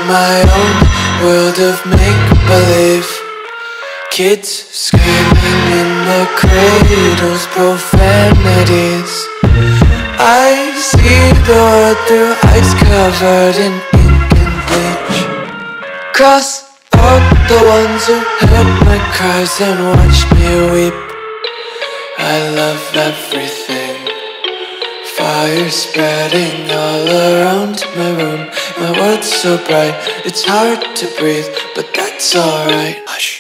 my own world of make-believe. Kids screaming in their cradles, profanities. I see the world through ice covered in ink and bleach. Cross out the ones who heard my cries and watched me weep. I love everything. Fire spreading all around my room. My world's so bright, it's hard to breathe, but that's alright. Hush.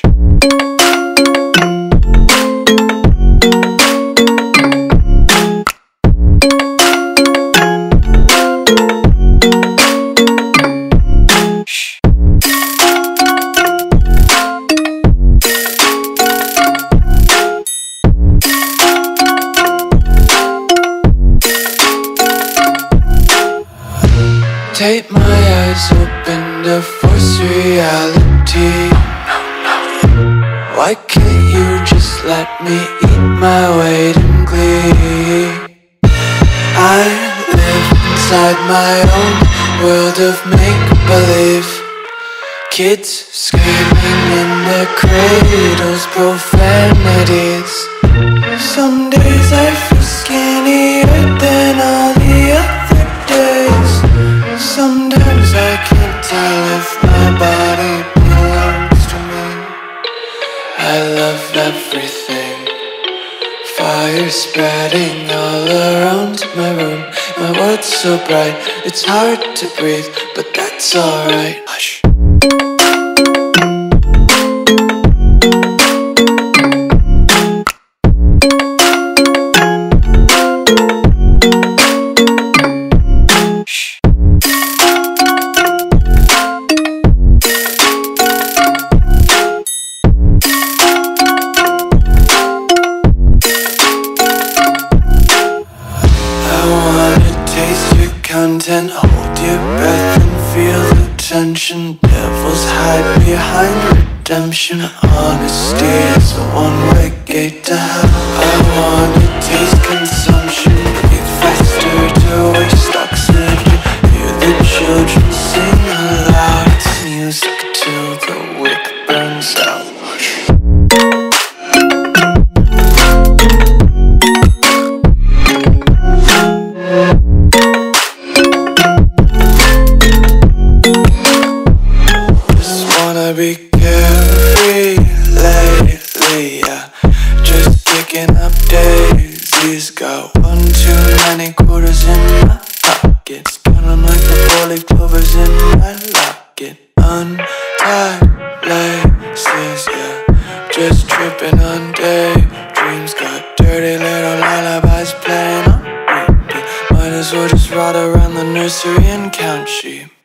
Tape my eyes open to force reality. Why can't you just let me eat my weight in glee? I live inside my own world of make-believe. Kids screaming in their cradles, profanities. Some days I feel skinnier than all the other days. Sometimes I can't tell if my body belongs to me. I love everything. Fire spreading all around my room. My world's so bright, it's hard to breathe, but that's alright. Hush. Content, hold your breath and feel the tension. Devils hide behind redemption. Honesty is a one-way gate to hell. I wanna taste consumption. Breathe faster to waste oxygen. Hear the children sing aloud. It's music till the wick burns out. Be carefree lately, yeah. Just picking up daisies. Got one too many quarters in my pockets. Count 'em like the 4-leaf clovers in my locket. Untied laces, yeah. Just tripping on daydreams. Got dirty little lullabies playing on repeat. Might as well just ride around the nursery and count sheep.